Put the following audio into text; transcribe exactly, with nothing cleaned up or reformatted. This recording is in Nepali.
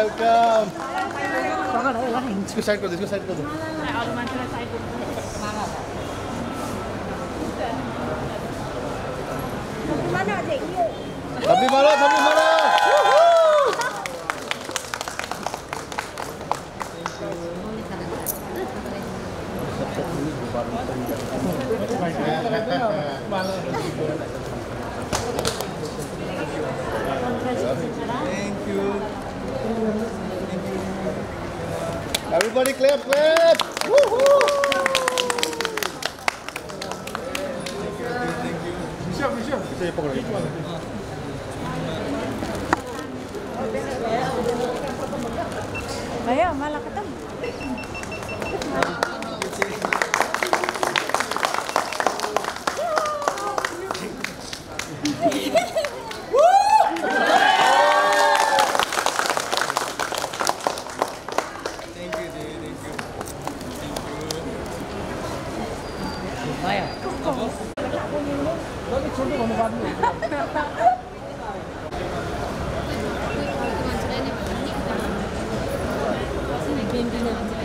welcome. इसको साइड कर दो, इसको साइड कर दो. थप्पी मारो, थप्पी मारो. Thank you. Everybody clap, clap. Woohoo! Thank you, thank you. Bishop, Bishop. Saya pokok. Ayo, malah ketemu. Bienvenido.